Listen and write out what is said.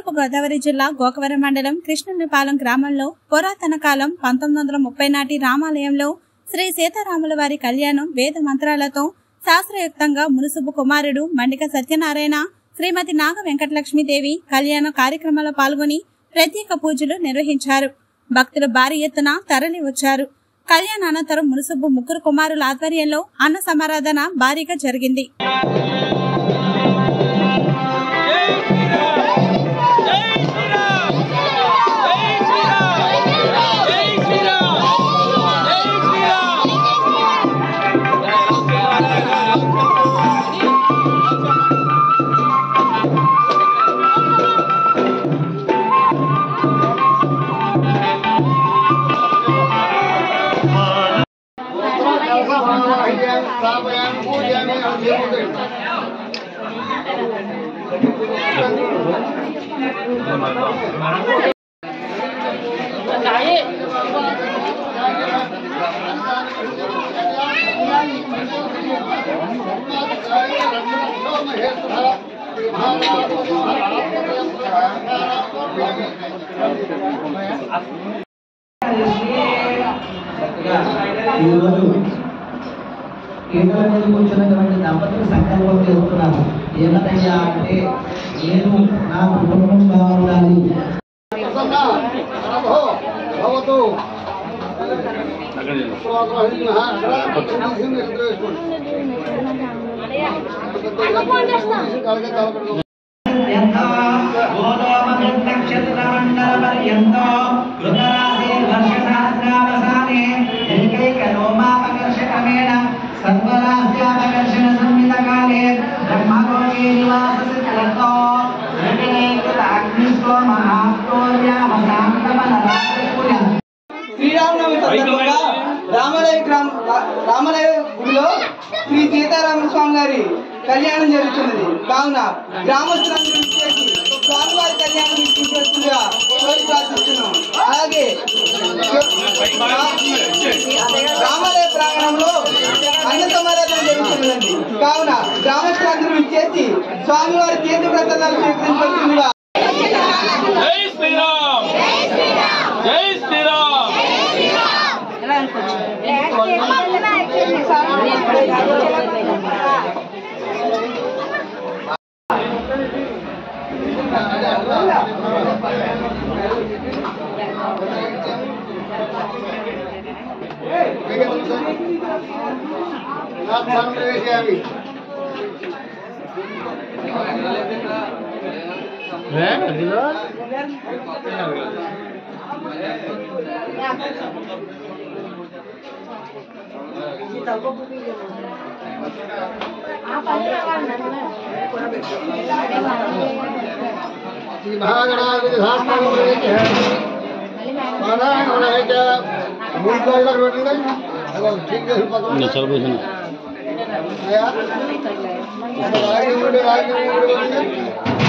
తూర్పు గోదావరి జిల్లా గోకవరం మండలం కృష్ణునిపాలెం గ్రామంలో పురాతన కాలం 1930 నాటి రామాలయంలో శ్రీ సీతారాముల వారి కళ్యాణం వేద మంత్రాలతో శాస్త్రయుక్తంగా మునుసుబు కుమారుడు మండిక సత్యనారాయణ శ్రీమతి నాగ వెంకటలక్ష్మీదేవి కళ్యాణ కార్యక్రమంలో పాల్గొని ప్రత్యేక పూజలు నిర్వహించారు. భక్తులు భారీ ఎత్తున తరలి వచ్చారు. కళ్యాణ అనంతరం మునుసుబు ముగ్గురు కుమారుల ఆధ్వర్యంలో అన్న సమారాధన భారీగా జరిగింది. కూర్చున్నటువంటి దంపతులు సంకల్పం చేస్తున్నారు. ఏమనయ్యా అంటే నేను నా కుటుంబం బాగుండాలి. सर्वराज्यापकर्षण संहित काले ब्रह्मलोके निवाससिद्धो శ్రీరామనవమి సందర్భంగా రామలయ గుడిలో శ్రీ సీతారామ స్వామి గారి కళ్యాణం జరుగుతున్నది. కావున గ్రామస్తులందరూ స్వామివారి కళ్యాణం తీసుకుంటుండగా ప్రార్థిస్తున్నాం. అలాగే రామాలయ ప్రాంగణంలో అన్న సమారాధన జరుగుతున్నదండి. కావున గ్రామస్తులందరూ ఇచ్చేసి స్వామివారి తీర్థ ప్రసాదాలు స్వీకరించవలసిందిగా. జై శ్రీరామ్, జై శ్రీరామ్. ठीक है